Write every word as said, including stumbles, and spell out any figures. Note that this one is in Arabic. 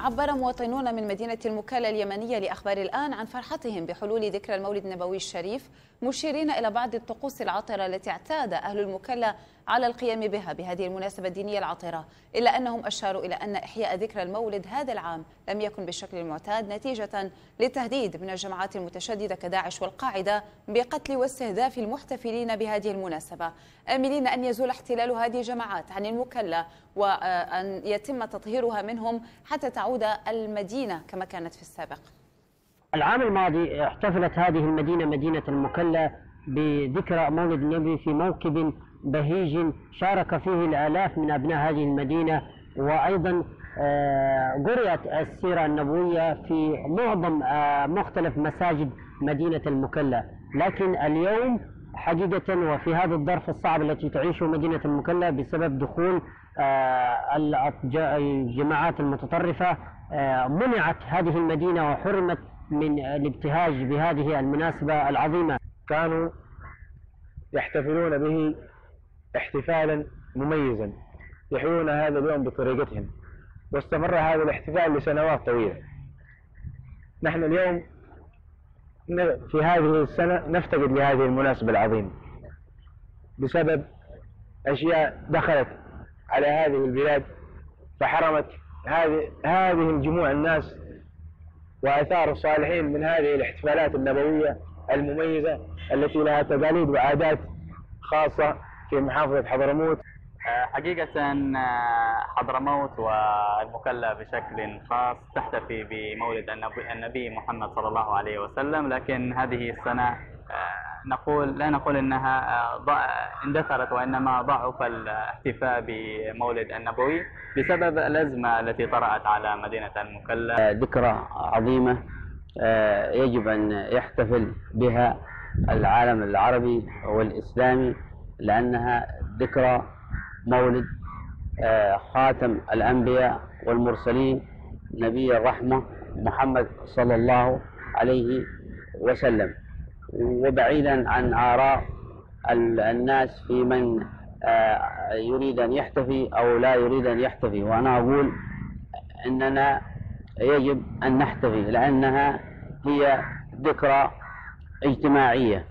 عبر مواطنون من مدينة المكلا اليمنية لأخبار الآن عن فرحتهم بحلول ذكرى المولد النبوي الشريف، مشيرين إلى بعض الطقوس العطرة التي اعتاد أهل المكلا على القيام بها بهذه المناسبة الدينية العطرة، إلا أنهم أشاروا إلى أن إحياء ذكرى المولد هذا العام لم يكن بالشكل المعتاد نتيجة لتهديد من الجماعات المتشددة كداعش والقاعدة بقتل واستهداف المحتفلين بهذه المناسبة، آملين أن يزول احتلال هذه الجماعات عن المكلا وأن يتم تطهيرها منهم حتى تعود المدينة كما كانت في السابق. العام الماضي احتفلت هذه المدينة مدينة المكلا بذكرى مولد النبي في موكب بهيج شارك فيه الآلاف من أبناء هذه المدينة، وأيضا قرأت السيرة النبوية في معظم مختلف مساجد مدينة المكلا. لكن اليوم حقيقة وفي هذا الظرف الصعب التي تعيشه مدينة المكلا بسبب دخول الجماعات المتطرفة، منعت هذه المدينة وحرمت من الابتهاج بهذه المناسبة العظيمة. كانوا يحتفلون به احتفالا مميزا، يحيون هذا اليوم بطريقتهم، واستمر هذا الاحتفال لسنوات طويلة. نحن اليوم في هذه السنة نفتقد لهذه المناسبة العظيمة بسبب أشياء دخلت على هذه البلاد فحرمت هذه هذه الجموع الناس وآثار الصالحين من هذه الاحتفالات النبوية المميزة التي لها تقاليد وعادات خاصة في محافظة حضرموت. حقيقة حضرموت والمكلا بشكل خاص تحتفي بمولد النبي محمد صلى الله عليه وسلم، لكن هذه السنة نقول لا نقول انها اندثرت، وانما ضعف الاحتفاء بمولد النبوي بسبب الازمه التي طرأت على مدينه المكلا. ذكرى عظيمه يجب ان يحتفل بها العالم العربي والاسلامي، لانها ذكرى مولد خاتم الانبياء والمرسلين نبي الرحمه محمد صلى الله عليه وسلم، وبعيدا عن آراء الناس في من يريد أن يحتفي أو لا يريد أن يحتفي. وأنا أقول أننا يجب أن نحتفي لأنها هي ذكرى اجتماعية